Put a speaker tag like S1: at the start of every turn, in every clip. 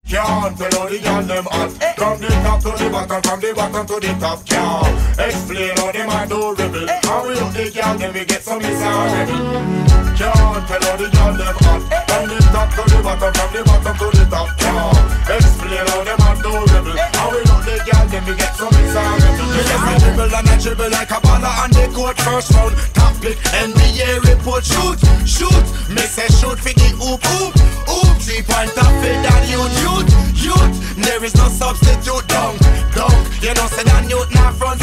S1: Can't tell how the girl them hot. From the top to the bottom, from the bottom to the top. Can't explain how them are do rebel. How we look the girl, then we get some miserable. Can't tell how the girl them hot. From the top to the bottom, from the bottom to the top. Can't explain how them are do rebel. How we look the girl, then we get some miserable. Me just a dribble and a dribble like a baller on the court. First round, top pick, NBA report. Shoot, shoot, me say shoot for the hoop, hoop, hoop. 3-point top fit and youth. There is no substitute. Dunk, you know say that youth now front.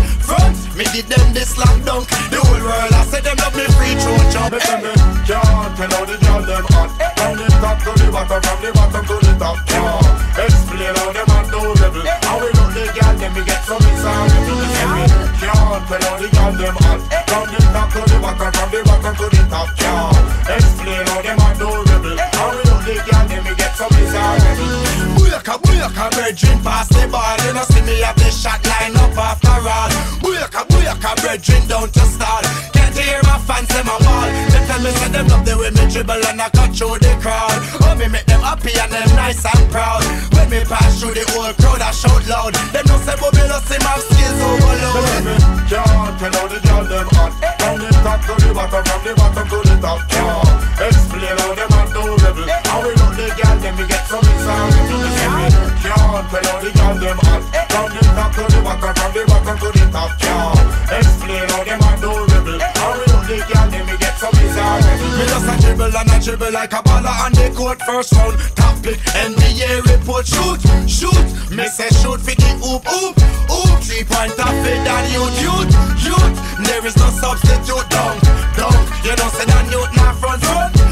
S1: Me did them this slam dunk. The whole world I say them love me free throw jump. Can't tell how the girl them hot. From the top to the bottom, from the bottom to the top. Can't explain how them are do rebel. How we look the girl, then we get some miserable. Can't tell how the girl them hot. From the top to the bottom, from the bottom to the top. Can't explain how them are do rebel. How we look the girl, then we get some miserable. Booyaka, brethren, pass the ball. You know see me have the shot line up after all. Booyaka, brethren, down to start. Can't you hear my fans, them a ball. They tell me say them love the way me dribble and I cut through the crowd. Oh, me make them happy and them nice and proud. When me pass through the whole crowd, I shout loud. Them no say Bobby lost him have skills overload. Can't tell how the girl them hot. From the top to the bottom, from the bottom to the top. Can't explain how them are do rebel. How we look the girl, then we get some miserable. Can't tell how the girl them hot. From the top to the bottom, from the bottom to the top. Can't explain how them are do rebel. How we look the girl, then we get some miserable. Me just a dribble and a dribble like a baller on the court. First round, top pick, NBA report. Shoot, shoot, me say shoot for the hoop, hoop, hoop. 3-point top fit and youth. There is no substitute. Dunk, you know say that youth now front.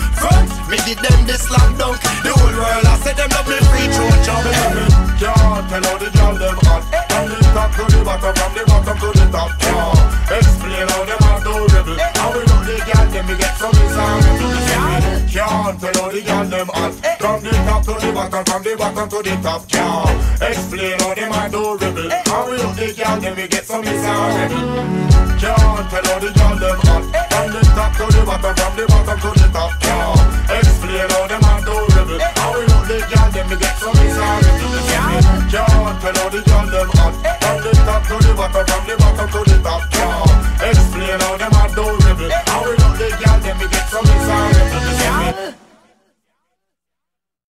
S1: Me did them this slam dunk. The whole world I say them love me free throw jump. Can't tell how the girl them hot. From the top to the bottom, from the bottom to the top. Can't explain how them are do rebel. How we look the girl, then we get some miserable. Can't tell how the girl them hot. From the top to the bottom, from the bottom to the top. Can't explain how them are do rebel. How we look the girl, then we get some miserable. Can't tell how the girl them hot. From the top to the bottom, from the bottom to the top. Can't explain how them are do rebel. How we look the girl, then we get some miserable. Can't tell how the girl them hot. From the top to the bottom, from the bottom